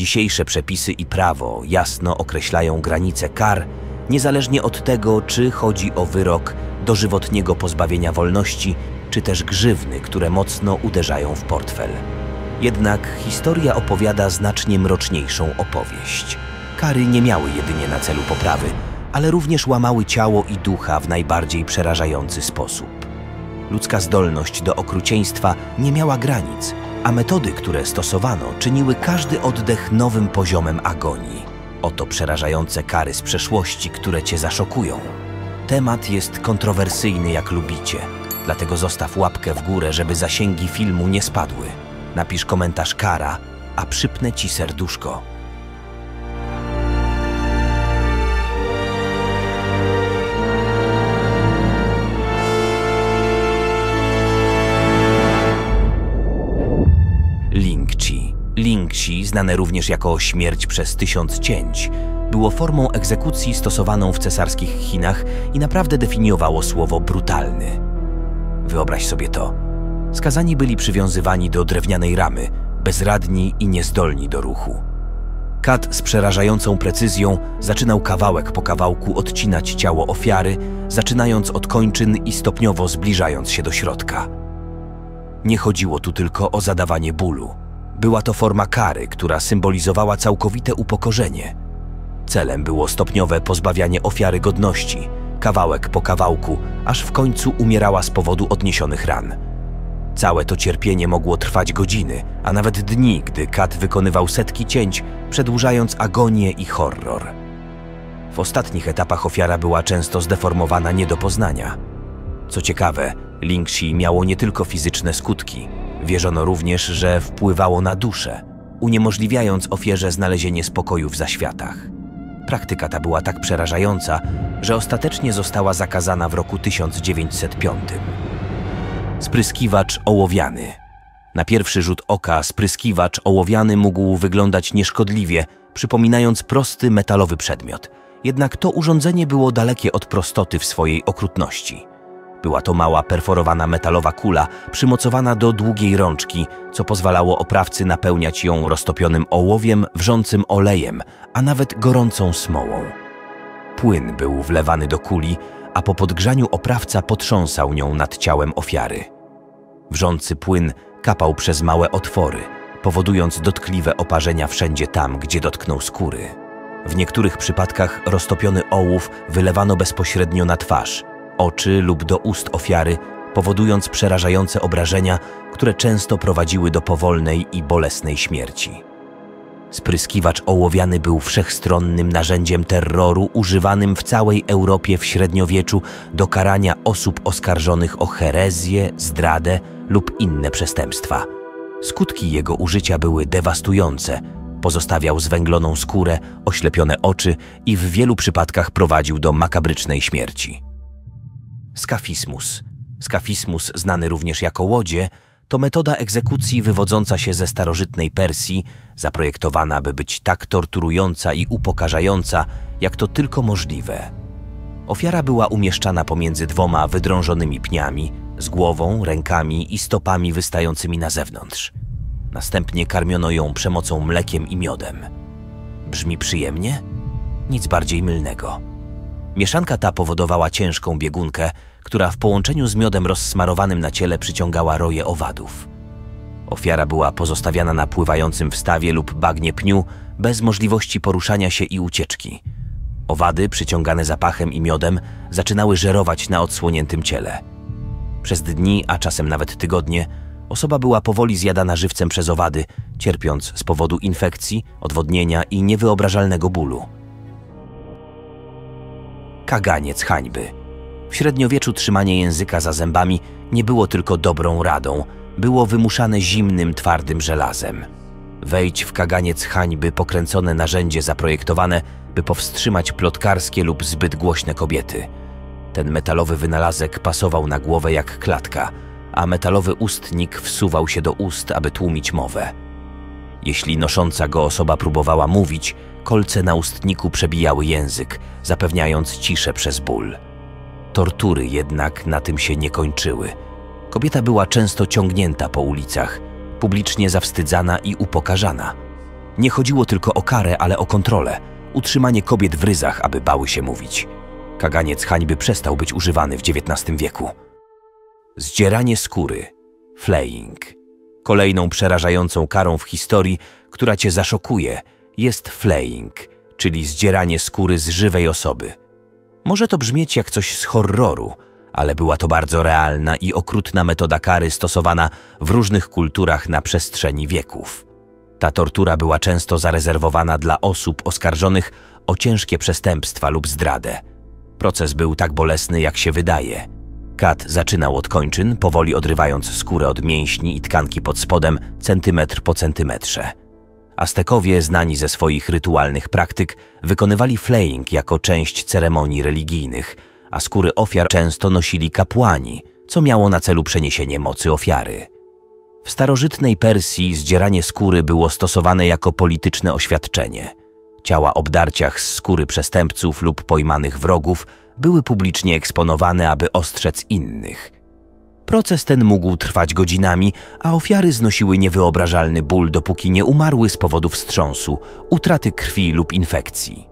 Dzisiejsze przepisy i prawo jasno określają granice kar, niezależnie od tego, czy chodzi o wyrok dożywotniego pozbawienia wolności, czy też grzywny, które mocno uderzają w portfel. Jednak historia opowiada znacznie mroczniejszą opowieść. Kary nie miały jedynie na celu poprawy, ale również łamały ciało i ducha w najbardziej przerażający sposób. Ludzka zdolność do okrucieństwa nie miała granic, a metody, które stosowano, czyniły każdy oddech nowym poziomem agonii. Oto przerażające kary z przeszłości, które cię zaszokują. Temat jest kontrowersyjny jak lubicie, dlatego zostaw łapkę w górę, żeby zasięgi filmu nie spadły. Napisz komentarz kara, a przypnę ci serduszko. Ling Chi, znane również jako śmierć przez 1000 cięć, było formą egzekucji stosowaną w cesarskich Chinach i naprawdę definiowało słowo brutalny. Wyobraź sobie to. Skazani byli przywiązywani do drewnianej ramy, bezradni i niezdolni do ruchu. Kat z przerażającą precyzją zaczynał kawałek po kawałku odcinać ciało ofiary, zaczynając od kończyn i stopniowo zbliżając się do środka. Nie chodziło tu tylko o zadawanie bólu. Była to forma kary, która symbolizowała całkowite upokorzenie. Celem było stopniowe pozbawianie ofiary godności, kawałek po kawałku, aż w końcu umierała z powodu odniesionych ran. Całe to cierpienie mogło trwać godziny, a nawet dni, gdy Kat wykonywał setki cięć, przedłużając agonię i horror. W ostatnich etapach ofiara była często zdeformowana nie do poznania. Co ciekawe, Ling Chi miało nie tylko fizyczne skutki. Wierzono również, że wpływało na duszę, uniemożliwiając ofierze znalezienie spokoju w zaświatach. Praktyka ta była tak przerażająca, że ostatecznie została zakazana w roku 1905. Spryskiwacz ołowiany. Na pierwszy rzut oka spryskiwacz ołowiany mógł wyglądać nieszkodliwie, przypominając prosty metalowy przedmiot. Jednak to urządzenie było dalekie od prostoty w swojej okrutności. Była to mała, perforowana metalowa kula przymocowana do długiej rączki, co pozwalało oprawcy napełniać ją roztopionym ołowiem, wrzącym olejem, a nawet gorącą smołą. Płyn był wlewany do kuli, a po podgrzaniu oprawca potrząsał nią nad ciałem ofiary. Wrzący płyn kapał przez małe otwory, powodując dotkliwe oparzenia wszędzie tam, gdzie dotknął skóry. W niektórych przypadkach roztopiony ołów wylewano bezpośrednio na twarz, oczy lub do ust ofiary, powodując przerażające obrażenia, które często prowadziły do powolnej i bolesnej śmierci. Spryskiwacz ołowiany był wszechstronnym narzędziem terroru używanym w całej Europie w średniowieczu do karania osób oskarżonych o herezję, zdradę lub inne przestępstwa. Skutki jego użycia były dewastujące. Pozostawiał zwęgloną skórę, oślepione oczy i w wielu przypadkach prowadził do makabrycznej śmierci. Skafismus. Skafismus, znany również jako łodzie, to metoda egzekucji wywodząca się ze starożytnej Persji, zaprojektowana, by być tak torturująca i upokarzająca, jak to tylko możliwe. Ofiara była umieszczana pomiędzy dwoma wydrążonymi pniami, z głową, rękami i stopami wystającymi na zewnątrz. Następnie karmiono ją przemocą mlekiem i miodem. Brzmi przyjemnie? Nic bardziej mylnego. Mieszanka ta powodowała ciężką biegunkę, która w połączeniu z miodem rozsmarowanym na ciele przyciągała roje owadów. Ofiara była pozostawiana na pływającym w stawie lub bagnie pniu, bez możliwości poruszania się i ucieczki. Owady, przyciągane zapachem i miodem, zaczynały żerować na odsłoniętym ciele. Przez dni, a czasem nawet tygodnie, osoba była powoli zjadana żywcem przez owady, cierpiąc z powodu infekcji, odwodnienia i niewyobrażalnego bólu. Kaganiec hańby. W średniowieczu trzymanie języka za zębami nie było tylko dobrą radą, było wymuszane zimnym, twardym żelazem. Wejdź w kaganiec hańby pokręcone narzędzie zaprojektowane, by powstrzymać plotkarskie lub zbyt głośne kobiety. Ten metalowy wynalazek pasował na głowę jak klatka, a metalowy ustnik wsuwał się do ust, aby tłumić mowę. Jeśli nosząca go osoba próbowała mówić, kolce na ustniku przebijały język, zapewniając ciszę przez ból. Tortury jednak na tym się nie kończyły. Kobieta była często ciągnięta po ulicach, publicznie zawstydzana i upokarzana. Nie chodziło tylko o karę, ale o kontrolę, utrzymanie kobiet w ryzach, aby bały się mówić. Kaganiec hańby przestał być używany w XIX wieku. Zdzieranie skóry, flaying. Kolejną przerażającą karą w historii, która cię zaszokuje, jest flaying, czyli zdzieranie skóry z żywej osoby. Może to brzmieć jak coś z horroru, ale była to bardzo realna i okrutna metoda kary stosowana w różnych kulturach na przestrzeni wieków. Ta tortura była często zarezerwowana dla osób oskarżonych o ciężkie przestępstwa lub zdradę. Proces był tak bolesny, jak się wydaje. Kat zaczynał od kończyn, powoli odrywając skórę od mięśni i tkanki pod spodem centymetr po centymetrze. Aztekowie, znani ze swoich rytualnych praktyk, wykonywali flaying jako część ceremonii religijnych, a skóry ofiar często nosili kapłani, co miało na celu przeniesienie mocy ofiary. W starożytnej Persji zdzieranie skóry było stosowane jako polityczne oświadczenie. Ciała obdarciach z skóry przestępców lub pojmanych wrogów były publicznie eksponowane, aby ostrzec innych. Proces ten mógł trwać godzinami, a ofiary znosiły niewyobrażalny ból, dopóki nie umarły z powodu wstrząsu, utraty krwi lub infekcji.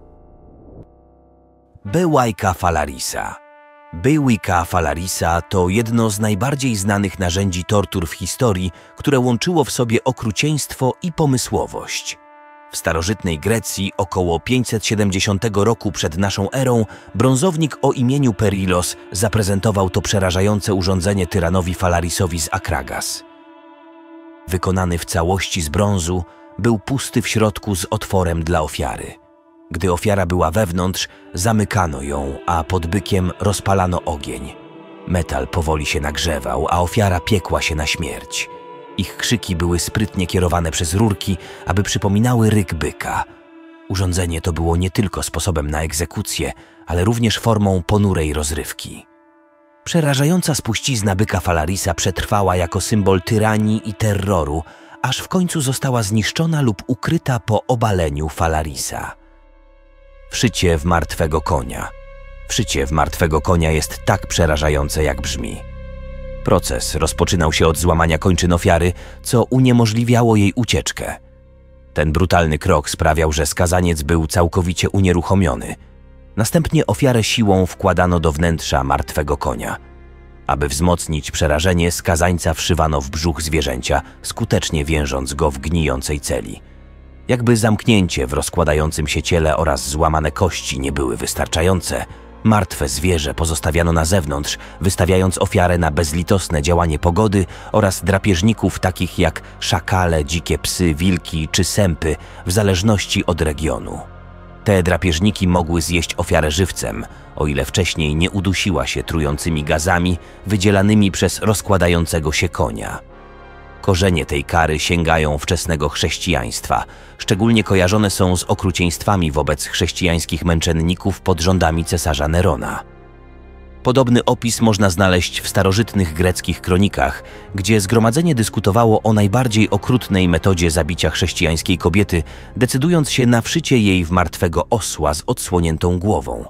Bełajka Falarisa. Bełajka Falarisa to jedno z najbardziej znanych narzędzi tortur w historii, które łączyło w sobie okrucieństwo i pomysłowość. W starożytnej Grecji około 570 roku przed naszą erą brązownik o imieniu Perilos zaprezentował to przerażające urządzenie tyranowi Falarisowi z Akragas. Wykonany w całości z brązu, był pusty w środku z otworem dla ofiary. Gdy ofiara była wewnątrz, zamykano ją, a pod bykiem rozpalano ogień. Metal powoli się nagrzewał, a ofiara piekła się na śmierć. Ich krzyki były sprytnie kierowane przez rurki, aby przypominały ryk byka. Urządzenie to było nie tylko sposobem na egzekucję, ale również formą ponurej rozrywki. Przerażająca spuścizna byka Falarisa przetrwała jako symbol tyranii i terroru, aż w końcu została zniszczona lub ukryta po obaleniu Falarisa. Wszycie w martwego konia. Wszycie w martwego konia jest tak przerażające, jak brzmi. Proces rozpoczynał się od złamania kończyn ofiary, co uniemożliwiało jej ucieczkę. Ten brutalny krok sprawiał, że skazaniec był całkowicie unieruchomiony. Następnie ofiarę siłą wkładano do wnętrza martwego konia. Aby wzmocnić przerażenie, skazańca wszywano w brzuch zwierzęcia, skutecznie więżąc go w gnijącej celi. Jakby zamknięcie w rozkładającym się ciele oraz złamane kości nie były wystarczające, martwe zwierzę pozostawiano na zewnątrz, wystawiając ofiarę na bezlitosne działanie pogody oraz drapieżników takich jak szakale, dzikie psy, wilki czy sępy, w zależności od regionu. Te drapieżniki mogły zjeść ofiarę żywcem, o ile wcześniej nie udusiła się trującymi gazami wydzielanymi przez rozkładającego się konia. Korzenie tej kary sięgają wczesnego chrześcijaństwa. Szczególnie kojarzone są z okrucieństwami wobec chrześcijańskich męczenników pod rządami cesarza Nerona. Podobny opis można znaleźć w starożytnych greckich kronikach, gdzie zgromadzenie dyskutowało o najbardziej okrutnej metodzie zabicia chrześcijańskiej kobiety, decydując się na wszycie jej w martwego osła z odsłoniętą głową.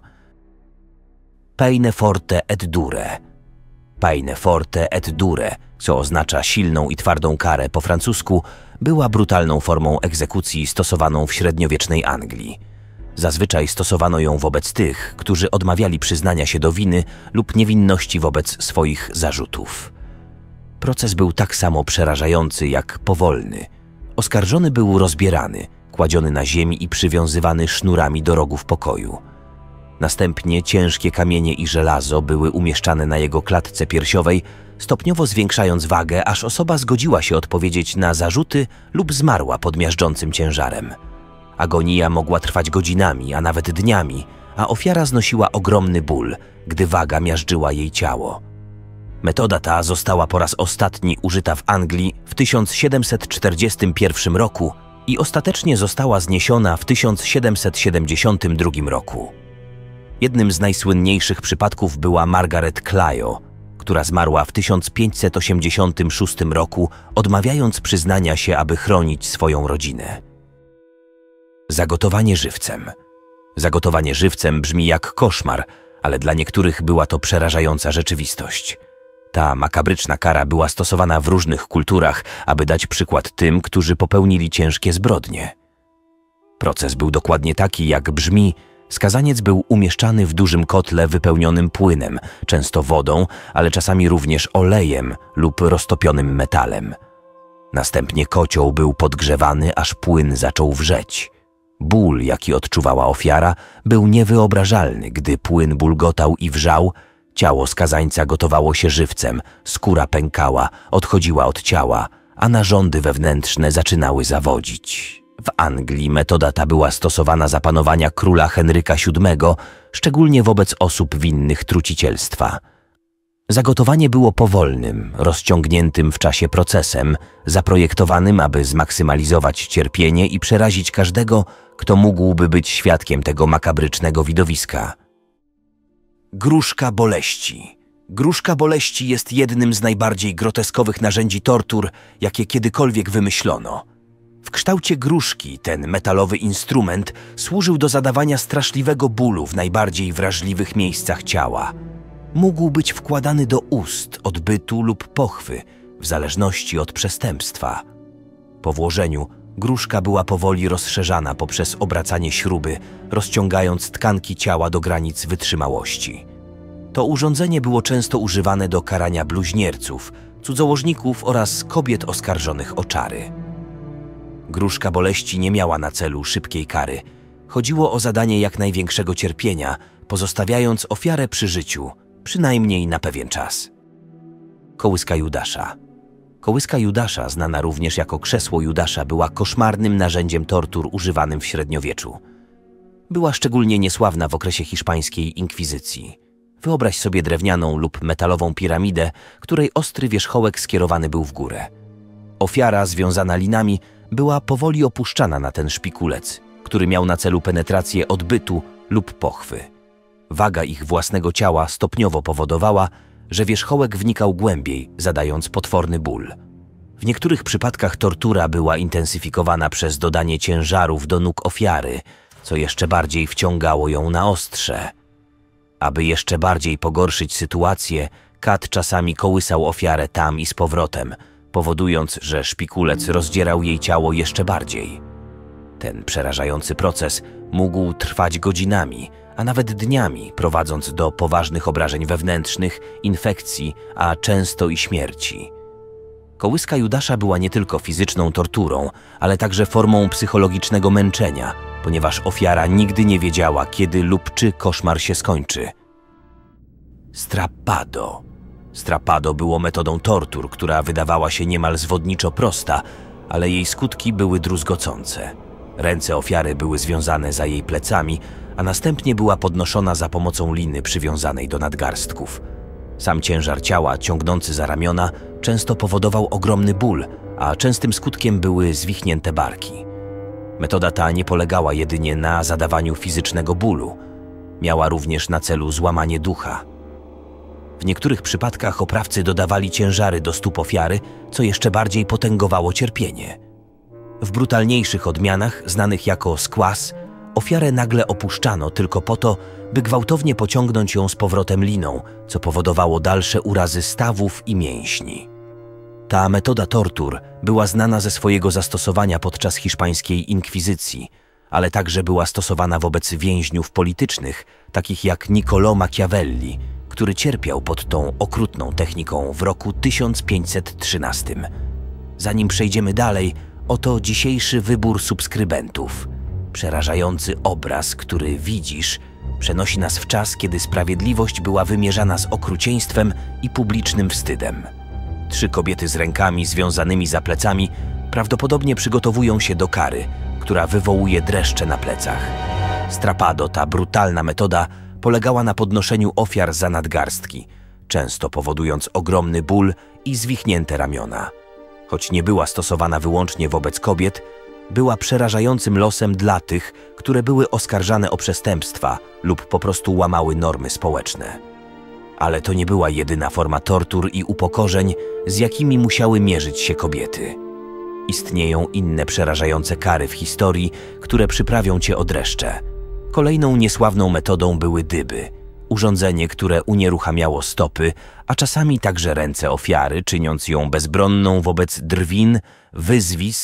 Peine forte et dure. Peine forte et dure, co oznacza silną i twardą karę po francusku, była brutalną formą egzekucji stosowaną w średniowiecznej Anglii. Zazwyczaj stosowano ją wobec tych, którzy odmawiali przyznania się do winy lub niewinności wobec swoich zarzutów. Proces był tak samo przerażający jak powolny. Oskarżony był rozbierany, kładziony na ziemi i przywiązywany sznurami do rogów pokoju. Następnie ciężkie kamienie i żelazo były umieszczane na jego klatce piersiowej, stopniowo zwiększając wagę, aż osoba zgodziła się odpowiedzieć na zarzuty lub zmarła pod miażdżącym ciężarem. Agonia mogła trwać godzinami, a nawet dniami, a ofiara znosiła ogromny ból, gdy waga miażdżyła jej ciało. Metoda ta została po raz ostatni użyta w Anglii w 1741 roku i ostatecznie została zniesiona w 1772 roku. Jednym z najsłynniejszych przypadków była Margaret Clio, która zmarła w 1586 roku, odmawiając przyznania się, aby chronić swoją rodzinę. Zagotowanie żywcem. Zagotowanie żywcem brzmi jak koszmar, ale dla niektórych była to przerażająca rzeczywistość. Ta makabryczna kara była stosowana w różnych kulturach, aby dać przykład tym, którzy popełnili ciężkie zbrodnie. Proces był dokładnie taki, jak brzmi. Skazaniec był umieszczany w dużym kotle wypełnionym płynem, często wodą, ale czasami również olejem lub roztopionym metalem. Następnie kocioł był podgrzewany, aż płyn zaczął wrzeć. Ból, jaki odczuwała ofiara, był niewyobrażalny. Gdy płyn bulgotał i wrzał, ciało skazańca gotowało się żywcem, skóra pękała, odchodziła od ciała, a narządy wewnętrzne zaczynały zawodzić. W Anglii metoda ta była stosowana za panowania króla Henryka VII, szczególnie wobec osób winnych trucicielstwa. Zagotowanie było powolnym, rozciągniętym w czasie procesem, zaprojektowanym, aby zmaksymalizować cierpienie i przerazić każdego, kto mógłby być świadkiem tego makabrycznego widowiska. Gruszka boleści. Gruszka boleści jest jednym z najbardziej groteskowych narzędzi tortur, jakie kiedykolwiek wymyślono. W kształcie gruszki ten metalowy instrument służył do zadawania straszliwego bólu w najbardziej wrażliwych miejscach ciała. Mógł być wkładany do ust, odbytu lub pochwy, w zależności od przestępstwa. Po włożeniu gruszka była powoli rozszerzana poprzez obracanie śruby, rozciągając tkanki ciała do granic wytrzymałości. To urządzenie było często używane do karania bluźnierców, cudzołożników oraz kobiet oskarżonych o czary. Gruszka boleści nie miała na celu szybkiej kary. Chodziło o zadanie jak największego cierpienia, pozostawiając ofiarę przy życiu, przynajmniej na pewien czas. Kołyska Judasza. Kołyska Judasza, znana również jako krzesło Judasza, była koszmarnym narzędziem tortur używanym w średniowieczu. Była szczególnie niesławna w okresie hiszpańskiej inkwizycji. Wyobraź sobie drewnianą lub metalową piramidę, której ostry wierzchołek skierowany był w górę. Ofiara, związana linami, była powoli opuszczana na ten szpikulec, który miał na celu penetrację odbytu lub pochwy. Waga ich własnego ciała stopniowo powodowała, że wierzchołek wnikał głębiej, zadając potworny ból. W niektórych przypadkach tortura była intensyfikowana przez dodanie ciężarów do nóg ofiary, co jeszcze bardziej wciągało ją na ostrze. Aby jeszcze bardziej pogorszyć sytuację, kat czasami kołysał ofiarę tam i z powrotem, powodując, że szpikulec rozdzierał jej ciało jeszcze bardziej. Ten przerażający proces mógł trwać godzinami, a nawet dniami, prowadząc do poważnych obrażeń wewnętrznych, infekcji, a często i śmierci. Kołyska Judasza była nie tylko fizyczną torturą, ale także formą psychologicznego męczenia, ponieważ ofiara nigdy nie wiedziała, kiedy lub czy koszmar się skończy. Strappado. Strappado było metodą tortur, która wydawała się niemal zwodniczo prosta, ale jej skutki były druzgocące. Ręce ofiary były związane za jej plecami, a następnie była podnoszona za pomocą liny przywiązanej do nadgarstków. Sam ciężar ciała, ciągnący za ramiona, często powodował ogromny ból, a częstym skutkiem były zwichnięte barki. Metoda ta nie polegała jedynie na zadawaniu fizycznego bólu. Miała również na celu złamanie ducha. W niektórych przypadkach oprawcy dodawali ciężary do stóp ofiary, co jeszcze bardziej potęgowało cierpienie. W brutalniejszych odmianach, znanych jako skłas, ofiarę nagle opuszczano tylko po to, by gwałtownie pociągnąć ją z powrotem liną, co powodowało dalsze urazy stawów i mięśni. Ta metoda tortur była znana ze swojego zastosowania podczas hiszpańskiej inkwizycji, ale także była stosowana wobec więźniów politycznych, takich jak Niccolò Machiavelli, który cierpiał pod tą okrutną techniką w roku 1513. Zanim przejdziemy dalej, oto dzisiejszy wybór subskrybentów. Przerażający obraz, który widzisz, przenosi nas w czas, kiedy sprawiedliwość była wymierzana z okrucieństwem i publicznym wstydem. 3 kobiety z rękami związanymi za plecami prawdopodobnie przygotowują się do kary, która wywołuje dreszcze na plecach. Strappado, ta brutalna metoda, polegała na podnoszeniu ofiar za nadgarstki, często powodując ogromny ból i zwichnięte ramiona. Choć nie była stosowana wyłącznie wobec kobiet, była przerażającym losem dla tych, które były oskarżane o przestępstwa lub po prostu łamały normy społeczne. Ale to nie była jedyna forma tortur i upokorzeń, z jakimi musiały mierzyć się kobiety. Istnieją inne przerażające kary w historii, które przyprawią cię o dreszcze. Kolejną niesławną metodą były dyby, urządzenie, które unieruchamiało stopy, a czasami także ręce ofiary, czyniąc ją bezbronną wobec drwin, wyzwisk,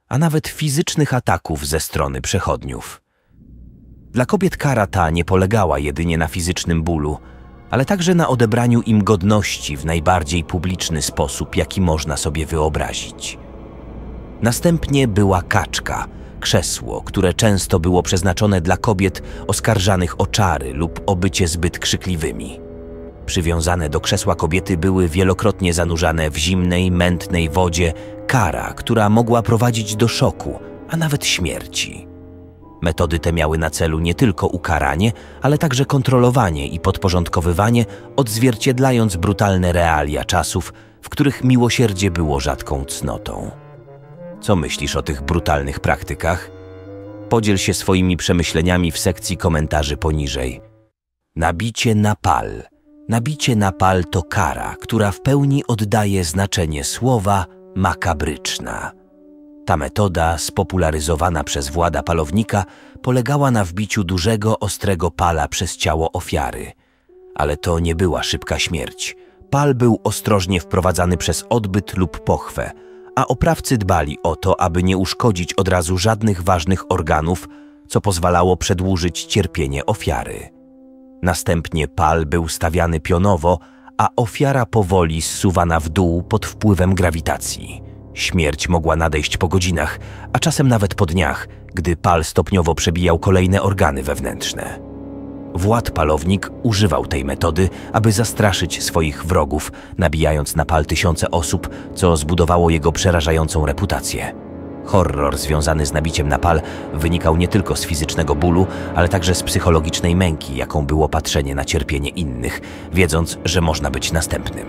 a nawet fizycznych ataków ze strony przechodniów. Dla kobiet kara ta nie polegała jedynie na fizycznym bólu, ale także na odebraniu im godności w najbardziej publiczny sposób, jaki można sobie wyobrazić. Następnie była kaczka, krzesło, które często było przeznaczone dla kobiet oskarżanych o czary lub o bycie zbyt krzykliwymi. Przywiązane do krzesła kobiety były wielokrotnie zanurzane w zimnej, mętnej wodzie kara, która mogła prowadzić do szoku, a nawet śmierci. Metody te miały na celu nie tylko ukaranie, ale także kontrolowanie i podporządkowywanie, odzwierciedlając brutalne realia czasów, w których miłosierdzie było rzadką cnotą. Co myślisz o tych brutalnych praktykach? Podziel się swoimi przemyśleniami w sekcji komentarzy poniżej. Nabicie na pal. Nabicie na pal to kara, która w pełni oddaje znaczenie słowa makabryczna. Ta metoda, spopularyzowana przez władza palownika, polegała na wbiciu dużego, ostrego pala przez ciało ofiary. Ale to nie była szybka śmierć. Pal był ostrożnie wprowadzany przez odbyt lub pochwę, a oprawcy dbali o to, aby nie uszkodzić od razu żadnych ważnych organów, co pozwalało przedłużyć cierpienie ofiary. Następnie pal był stawiany pionowo, a ofiara powoli zsuwana w dół pod wpływem grawitacji. Śmierć mogła nadejść po godzinach, a czasem nawet po dniach, gdy pal stopniowo przebijał kolejne organy wewnętrzne. Władz palownik używał tej metody, aby zastraszyć swoich wrogów, nabijając na pal tysiące osób, co zbudowało jego przerażającą reputację. Horror związany z nabiciem na pal wynikał nie tylko z fizycznego bólu, ale także z psychologicznej męki, jaką było patrzenie na cierpienie innych, wiedząc, że można być następnym.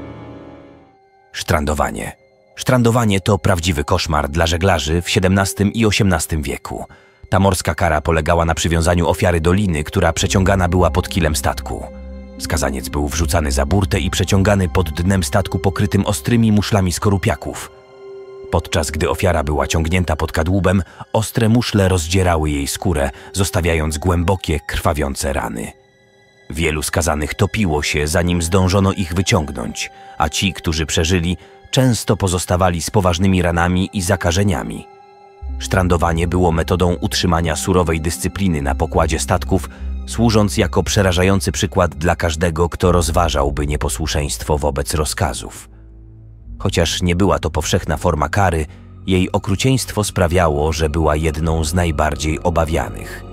Sztrandowanie. Sztrandowanie to prawdziwy koszmar dla żeglarzy w XVII i XVIII wieku. Ta morska kara polegała na przywiązaniu ofiary do liny, która przeciągana była pod kilem statku. Skazaniec był wrzucany za burtę i przeciągany pod dnem statku pokrytym ostrymi muszlami skorupiaków. Podczas gdy ofiara była ciągnięta pod kadłubem, ostre muszle rozdzierały jej skórę, zostawiając głębokie, krwawiące rany. Wielu skazanych topiło się, zanim zdążono ich wyciągnąć, a ci, którzy przeżyli, często pozostawali z poważnymi ranami i zakażeniami. Sztrandowanie było metodą utrzymania surowej dyscypliny na pokładzie statków, służąc jako przerażający przykład dla każdego, kto rozważałby nieposłuszeństwo wobec rozkazów. Chociaż nie była to powszechna forma kary, jej okrucieństwo sprawiało, że była jedną z najbardziej obawianych.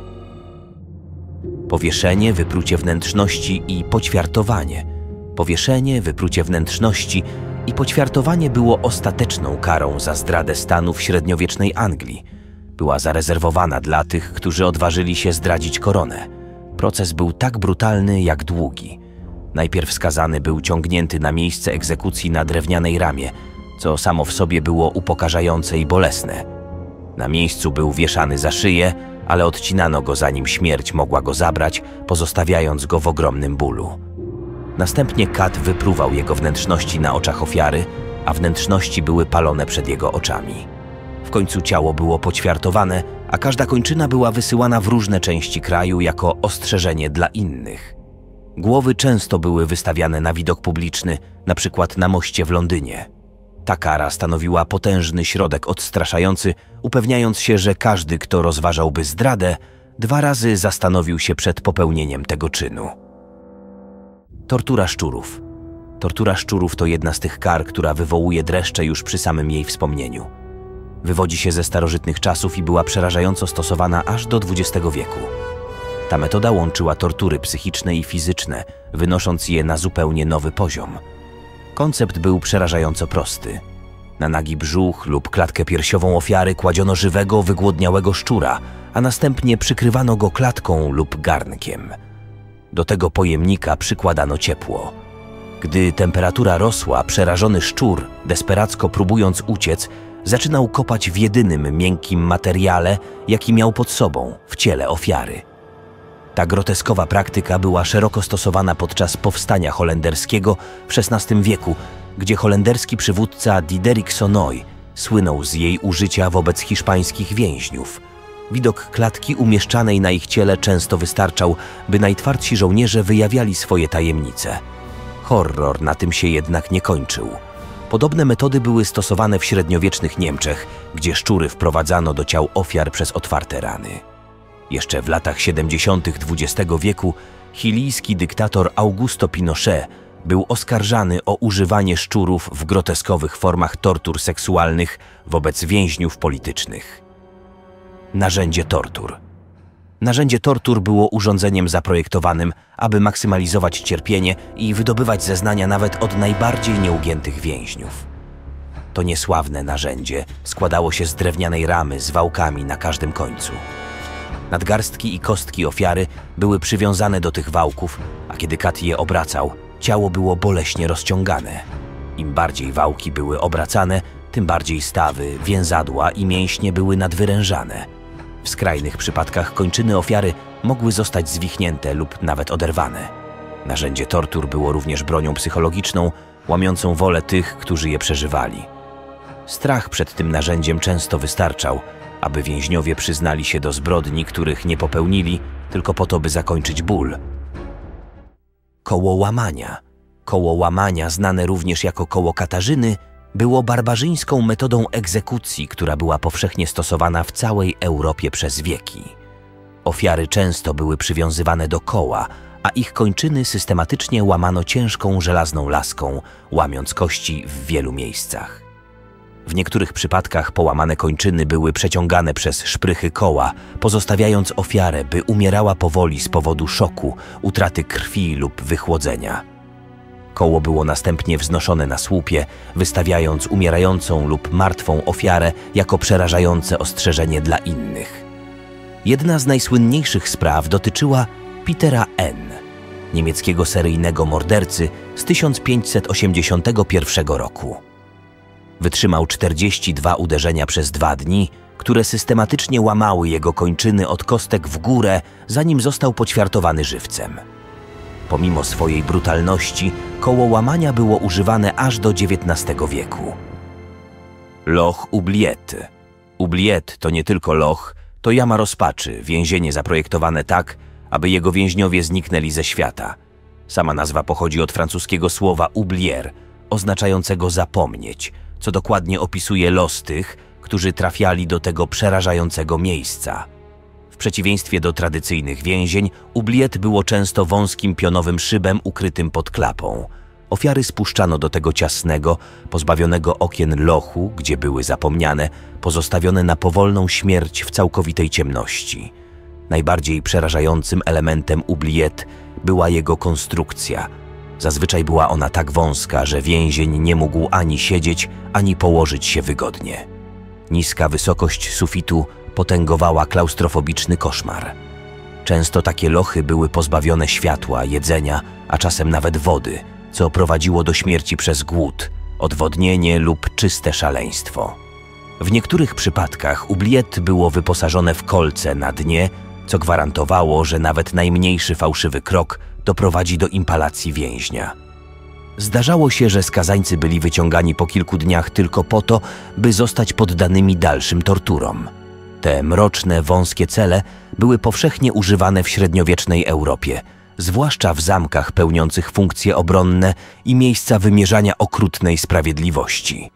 Powieszenie, wyprucie wnętrzności i poćwiartowanie. Powieszenie, wyprucie wnętrzności i poćwiartowanie było ostateczną karą za zdradę stanu w średniowiecznej Anglii. Była zarezerwowana dla tych, którzy odważyli się zdradzić koronę. Proces był tak brutalny, jak długi. Najpierw skazany był ciągnięty na miejsce egzekucji na drewnianej ramie, co samo w sobie było upokarzające i bolesne. Na miejscu był wieszany za szyję, ale odcinano go, zanim śmierć mogła go zabrać, pozostawiając go w ogromnym bólu. Następnie kat wypruwał jego wnętrzności na oczach ofiary, a wnętrzności były palone przed jego oczami. W końcu ciało było poćwiartowane, a każda kończyna była wysyłana w różne części kraju jako ostrzeżenie dla innych. Głowy często były wystawiane na widok publiczny, na przykład na moście w Londynie. Ta kara stanowiła potężny środek odstraszający, upewniając się, że każdy, kto rozważałby zdradę, 2 razy zastanowił się przed popełnieniem tego czynu. Tortura szczurów. Tortura szczurów to jedna z tych kar, która wywołuje dreszcze już przy samym jej wspomnieniu. Wywodzi się ze starożytnych czasów i była przerażająco stosowana aż do XX wieku. Ta metoda łączyła tortury psychiczne i fizyczne, wynosząc je na zupełnie nowy poziom. Koncept był przerażająco prosty. Na nagi brzuch lub klatkę piersiową ofiary kładziono żywego, wygłodniałego szczura, a następnie przykrywano go klatką lub garnkiem. Do tego pojemnika przykładano ciepło. Gdy temperatura rosła, przerażony szczur, desperacko próbując uciec, zaczynał kopać w jedynym miękkim materiale, jaki miał pod sobą, w ciele ofiary. Ta groteskowa praktyka była szeroko stosowana podczas powstania holenderskiego w XVI wieku, gdzie holenderski przywódca Diederik Sonoy słynął z jej użycia wobec hiszpańskich więźniów. Widok klatki umieszczanej na ich ciele często wystarczał, by najtwardsi żołnierze wyjawiali swoje tajemnice. Horror na tym się jednak nie kończył. Podobne metody były stosowane w średniowiecznych Niemczech, gdzie szczury wprowadzano do ciał ofiar przez otwarte rany. Jeszcze w latach 70. XX wieku chilijski dyktator Augusto Pinochet był oskarżany o używanie szczurów w groteskowych formach tortur seksualnych wobec więźniów politycznych. Narzędzie tortur. Narzędzie tortur było urządzeniem zaprojektowanym, aby maksymalizować cierpienie i wydobywać zeznania nawet od najbardziej nieugiętych więźniów. To niesławne narzędzie składało się z drewnianej ramy z wałkami na każdym końcu. Nadgarstki i kostki ofiary były przywiązane do tych wałków, a kiedy kat je obracał, ciało było boleśnie rozciągane. Im bardziej wałki były obracane, tym bardziej stawy, więzadła i mięśnie były nadwyrężane. W skrajnych przypadkach kończyny ofiary mogły zostać zwichnięte lub nawet oderwane. Narzędzie tortur było również bronią psychologiczną, łamiącą wolę tych, którzy je przeżywali. Strach przed tym narzędziem często wystarczał, aby więźniowie przyznali się do zbrodni, których nie popełnili, tylko po to, by zakończyć ból. Koło łamania. Koło łamania, znane również jako koło Katarzyny, było barbarzyńską metodą egzekucji, która była powszechnie stosowana w całej Europie przez wieki. Ofiary często były przywiązywane do koła, a ich kończyny systematycznie łamano ciężką żelazną laską, łamiąc kości w wielu miejscach. W niektórych przypadkach połamane kończyny były przeciągane przez szprychy koła, pozostawiając ofiarę, by umierała powoli z powodu szoku, utraty krwi lub wychłodzenia. Koło było następnie wznoszone na słupie, wystawiając umierającą lub martwą ofiarę jako przerażające ostrzeżenie dla innych. Jedna z najsłynniejszych spraw dotyczyła Petera N., niemieckiego seryjnego mordercy z 1581 roku. Wytrzymał 42 uderzenia przez 2 dni, które systematycznie łamały jego kończyny od kostek w górę, zanim został poćwiartowany żywcem. Pomimo swojej brutalności, koło łamania było używane aż do XIX wieku. Loch Oubliette. Oubliette to nie tylko loch, to jama rozpaczy, więzienie zaprojektowane tak, aby jego więźniowie zniknęli ze świata. Sama nazwa pochodzi od francuskiego słowa oublier, oznaczającego zapomnieć, co dokładnie opisuje los tych, którzy trafiali do tego przerażającego miejsca. W przeciwieństwie do tradycyjnych więzień, oubliette było często wąskim pionowym szybem ukrytym pod klapą. Ofiary spuszczano do tego ciasnego, pozbawionego okien lochu, gdzie były zapomniane, pozostawione na powolną śmierć w całkowitej ciemności. Najbardziej przerażającym elementem oubliette była jego konstrukcja. Zazwyczaj była ona tak wąska, że więzień nie mógł ani siedzieć, ani położyć się wygodnie. Niska wysokość sufitu potęgowała klaustrofobiczny koszmar. Często takie lochy były pozbawione światła, jedzenia, a czasem nawet wody, co prowadziło do śmierci przez głód, odwodnienie lub czyste szaleństwo. W niektórych przypadkach oubliette było wyposażone w kolce na dnie, co gwarantowało, że nawet najmniejszy fałszywy krok doprowadzi do impalacji więźnia. Zdarzało się, że skazańcy byli wyciągani po kilku dniach tylko po to, by zostać poddanymi dalszym torturom. Te mroczne, wąskie cele były powszechnie używane w średniowiecznej Europie, zwłaszcza w zamkach pełniących funkcje obronne i miejsca wymierzania okrutnej sprawiedliwości.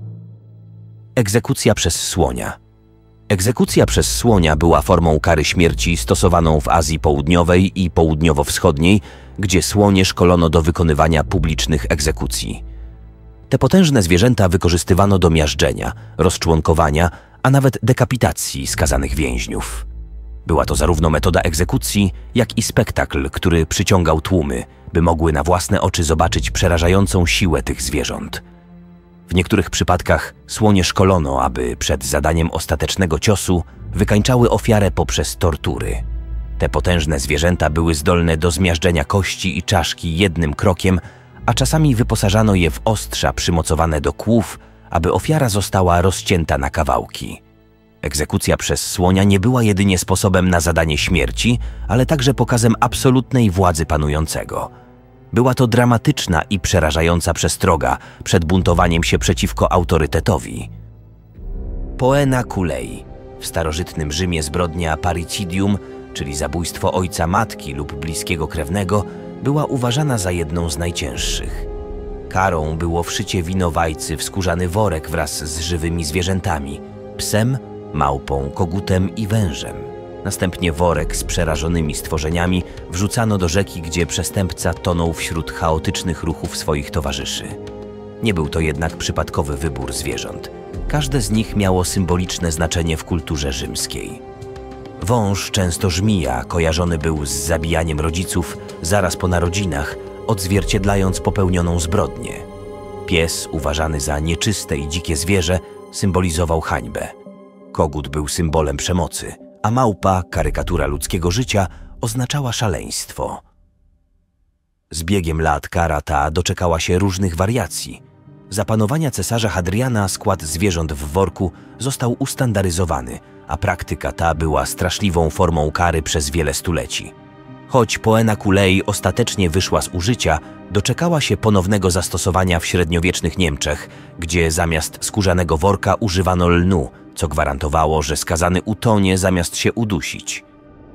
Egzekucja przez słonia. Egzekucja przez słonia była formą kary śmierci stosowaną w Azji Południowej i Południowo-Wschodniej, gdzie słonie szkolono do wykonywania publicznych egzekucji. Te potężne zwierzęta wykorzystywano do miażdżenia, rozczłonkowania, a nawet dekapitacji skazanych więźniów. Była to zarówno metoda egzekucji, jak i spektakl, który przyciągał tłumy, by mogły na własne oczy zobaczyć przerażającą siłę tych zwierząt. W niektórych przypadkach słonie szkolono, aby przed zadaniem ostatecznego ciosu wykańczały ofiarę poprzez tortury. Te potężne zwierzęta były zdolne do zmiażdżenia kości i czaszki jednym krokiem, a czasami wyposażano je w ostrza przymocowane do kłów, aby ofiara została rozcięta na kawałki. Egzekucja przez słonia nie była jedynie sposobem na zadanie śmierci, ale także pokazem absolutnej władzy panującego. Była to dramatyczna i przerażająca przestroga przed buntowaniem się przeciwko autorytetowi. Poena culei. W starożytnym Rzymie zbrodnia parricidium, czyli zabójstwo ojca matki lub bliskiego krewnego, była uważana za jedną z najcięższych. Karą było wszycie winowajcy w skórzany worek wraz z żywymi zwierzętami – psem, małpą, kogutem i wężem. Następnie worek z przerażonymi stworzeniami wrzucano do rzeki, gdzie przestępca tonął wśród chaotycznych ruchów swoich towarzyszy. Nie był to jednak przypadkowy wybór zwierząt. Każde z nich miało symboliczne znaczenie w kulturze rzymskiej. Wąż, często żmija, kojarzony był z zabijaniem rodziców zaraz po narodzinach, odzwierciedlając popełnioną zbrodnię. Pies, uważany za nieczyste i dzikie zwierzę, symbolizował hańbę. Kogut był symbolem przemocy, a małpa, karykatura ludzkiego życia, oznaczała szaleństwo. Z biegiem lat kara ta doczekała się różnych wariacji. Za panowania cesarza Hadriana skład zwierząt w worku został ustandaryzowany, a praktyka ta była straszliwą formą kary przez wiele stuleci. Choć poena kulei ostatecznie wyszła z użycia, doczekała się ponownego zastosowania w średniowiecznych Niemczech, gdzie zamiast skórzanego worka używano lnu, co gwarantowało, że skazany utonie zamiast się udusić.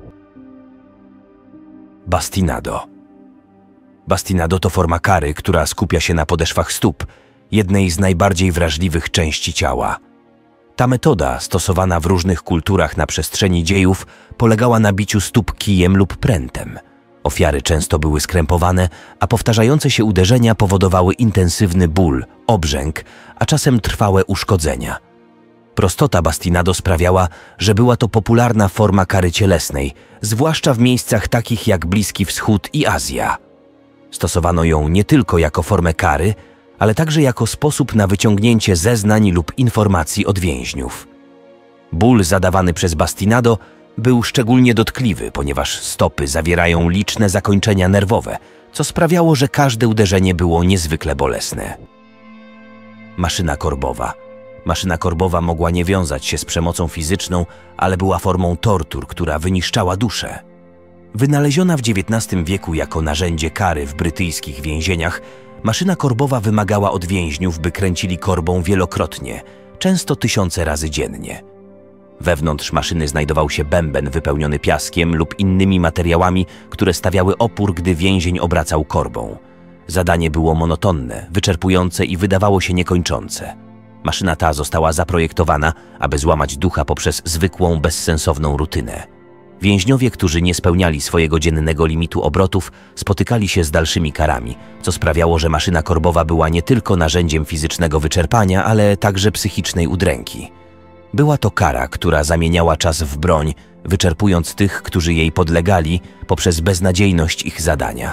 Bastinado. Bastinado to forma kary, która skupia się na podeszwach stóp, jednej z najbardziej wrażliwych części ciała. Ta metoda, stosowana w różnych kulturach na przestrzeni dziejów, polegała na biciu stóp kijem lub prętem. Ofiary często były skrępowane, a powtarzające się uderzenia powodowały intensywny ból, obrzęk, a czasem trwałe uszkodzenia. Prostota bastinado sprawiała, że była to popularna forma kary cielesnej, zwłaszcza w miejscach takich jak Bliski Wschód i Azja. Stosowano ją nie tylko jako formę kary, ale także jako sposób na wyciągnięcie zeznań lub informacji od więźniów. Ból zadawany przez bastinado był szczególnie dotkliwy, ponieważ stopy zawierają liczne zakończenia nerwowe, co sprawiało, że każde uderzenie było niezwykle bolesne. Maszyna korbowa. Maszyna korbowa mogła nie wiązać się z przemocą fizyczną, ale była formą tortur, która wyniszczała duszę. Wynaleziona w XIX wieku jako narzędzie kary w brytyjskich więzieniach, maszyna korbowa wymagała od więźniów, by kręcili korbą wielokrotnie, często tysiące razy dziennie. Wewnątrz maszyny znajdował się bęben wypełniony piaskiem lub innymi materiałami, które stawiały opór, gdy więzień obracał korbą. Zadanie było monotonne, wyczerpujące i wydawało się niekończące. Maszyna ta została zaprojektowana, aby złamać ducha poprzez zwykłą, bezsensowną rutynę. Więźniowie, którzy nie spełniali swojego dziennego limitu obrotów, spotykali się z dalszymi karami, co sprawiało, że maszyna korbowa była nie tylko narzędziem fizycznego wyczerpania, ale także psychicznej udręki. Była to kara, która zamieniała czas w broń, wyczerpując tych, którzy jej podlegali, poprzez beznadziejność ich zadania.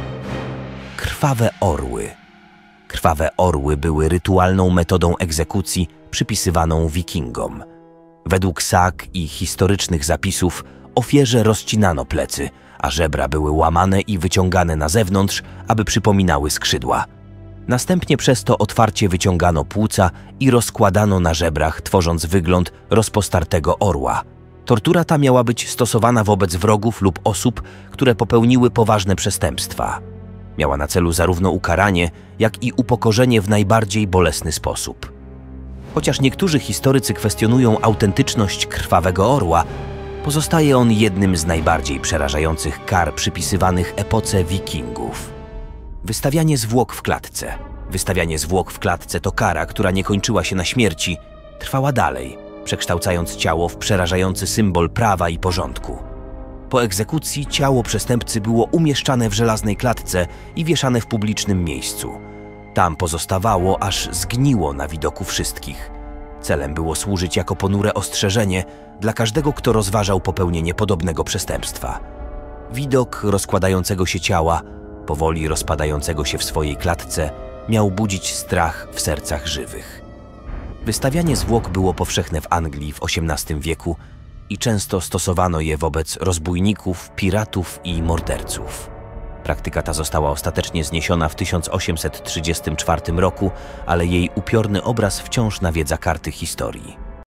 Krwawe orły. Krwawe orły były rytualną metodą egzekucji przypisywaną wikingom. Według sag i historycznych zapisów ofierze rozcinano plecy, a żebra były łamane i wyciągane na zewnątrz, aby przypominały skrzydła. Następnie przez to otwarcie wyciągano płuca i rozkładano na żebrach, tworząc wygląd rozpostartego orła. Tortura ta miała być stosowana wobec wrogów lub osób, które popełniły poważne przestępstwa. Miała na celu zarówno ukaranie, jak i upokorzenie w najbardziej bolesny sposób. Chociaż niektórzy historycy kwestionują autentyczność krwawego orła, pozostaje on jednym z najbardziej przerażających kar przypisywanych epoce wikingów. Wystawianie zwłok w klatce. Wystawianie zwłok w klatce to kara, która nie kończyła się na śmierci, trwała dalej, przekształcając ciało w przerażający symbol prawa i porządku. Po egzekucji ciało przestępcy było umieszczane w żelaznej klatce i wieszane w publicznym miejscu. Tam pozostawało, aż zgniło na widoku wszystkich. Celem było służyć jako ponure ostrzeżenie dla każdego, kto rozważał popełnienie podobnego przestępstwa. Widok rozkładającego się ciała, powoli rozpadającego się w swojej klatce, miał budzić strach w sercach żywych. Wystawianie zwłok było powszechne w Anglii w XVIII wieku i często stosowano je wobec rozbójników, piratów i morderców. Praktyka ta została ostatecznie zniesiona w 1834 roku, ale jej upiorny obraz wciąż nawiedza karty historii.